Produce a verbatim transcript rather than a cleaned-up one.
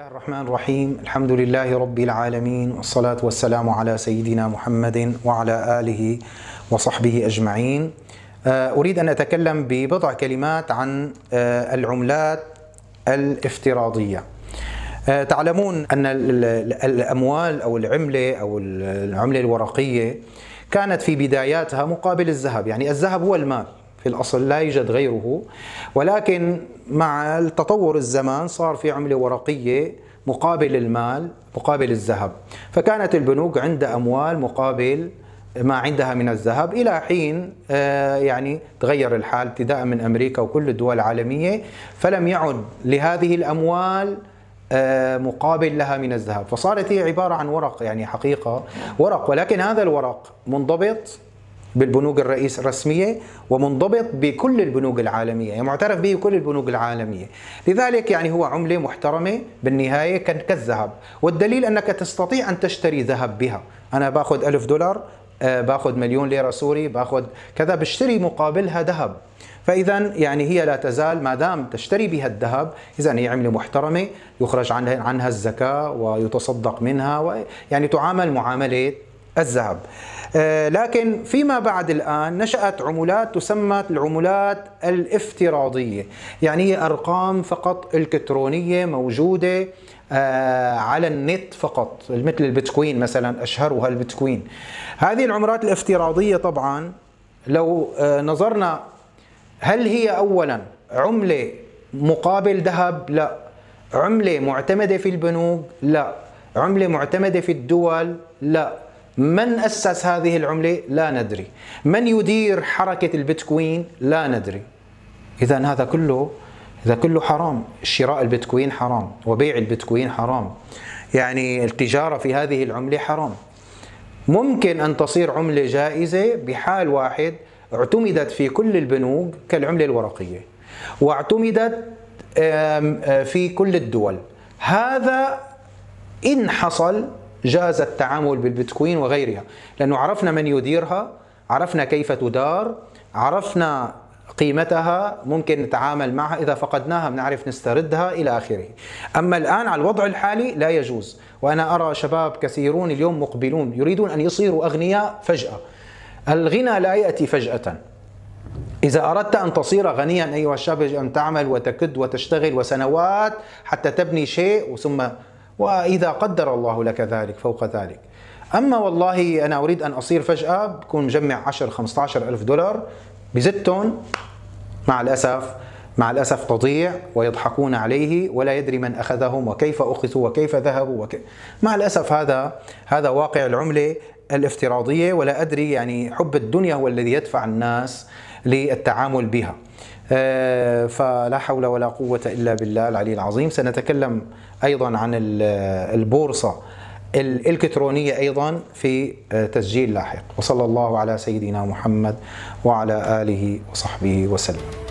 الرحمن الرحيم. الحمد لله رب العالمين، والصلاة والسلام على سيدنا محمد وعلى آله وصحبه أجمعين. أريد أن أتكلم ببضع كلمات عن العملات الافتراضية. تعلمون أن الأموال أو العملة أو العملة الورقية كانت في بداياتها مقابل الذهب، يعني الذهب هو المال في الأصل، لا يوجد غيره، ولكن مع التطور الزمان صار في عملة ورقية مقابل المال مقابل الذهب، فكانت البنوك عندها أموال مقابل ما عندها من الذهب إلى حين يعني تغير الحال ابتداء من أمريكا وكل الدول العالمية، فلم يعد لهذه الأموال مقابل لها من الذهب، فصارت هي عبارة عن ورق، يعني حقيقة ورق، ولكن هذا الورق منضبط بالبنوك الرئيس الرسمية ومنضبط بكل البنوك العالمية، يعني معترف به كل البنوك العالمية، لذلك يعني هو عملة محترمة بالنهاية كالذهب، والدليل أنك تستطيع أن تشتري ذهب بها. أنا باخذ ألف دولار، باخذ مليون ليرة سوري، باخذ كذا، بشتري مقابلها ذهب، فإذا يعني هي لا تزال ما دام تشتري بها الذهب، إذا هي عملة محترمة يخرج عنها عنها الزكاة ويتصدق منها، ويعني تعامل معاملة الذهب. لكن فيما بعد الآن نشأت عملات تسمى العملات الافتراضية، يعني هي أرقام فقط إلكترونية موجودة على النت فقط، مثل البيتكوين مثلا، أشهرها البيتكوين. هذه العملات الافتراضية طبعا لو نظرنا، هل هي أولا عملة مقابل ذهب؟ لا. عملة معتمدة في البنوك؟ لا. عملة معتمدة في الدول؟ لا. من أسس هذه العملة؟ لا ندري. من يدير حركة البيتكوين؟ لا ندري. إذا هذا كله هذا كله حرام، شراء البيتكوين حرام، وبيع البيتكوين حرام، يعني التجارة في هذه العملة حرام. ممكن أن تصير عملة جائزة بحال واحد، اعتمدت في كل البنوك كالعملة الورقية، واعتمدت في كل الدول. هذا إن حصل جاز التعامل بالبيتكوين وغيرها، لأنه عرفنا من يديرها، عرفنا كيف تدار، عرفنا قيمتها، ممكن نتعامل معها، إذا فقدناها بنعرف نستردها إلى آخره. أما الآن على الوضع الحالي لا يجوز، وأنا أرى شباب كثيرون اليوم مقبلون يريدون أن يصيروا أغنياء فجأة. الغنى لا يأتي فجأة. إذا أردت أن تصير غنيا أيها الشاب يجب أن تعمل وتكد وتشتغل وسنوات حتى تبني شيء، ثم وإذا قدر الله لك ذلك فوق ذلك. أما والله أنا أريد أن أصير فجأة، بكون مجمع عشرة خمسة عشر ألف دولار بزتهم، مع الأسف مع الأسف تضيع ويضحكون عليه ولا يدري من أخذهم وكيف أخذوا وكيف ذهبوا وكيف. مع الأسف هذا هذا واقع العملة الافتراضية، ولا أدري يعني حب الدنيا هو الذي يدفع الناس للتعامل بها. فلا حول ولا قوة إلا بالله العلي العظيم. سنتكلم أيضا عن البورصة الإلكترونية أيضا في تسجيل لاحق، وصلى الله على سيدنا محمد وعلى آله وصحبه وسلم.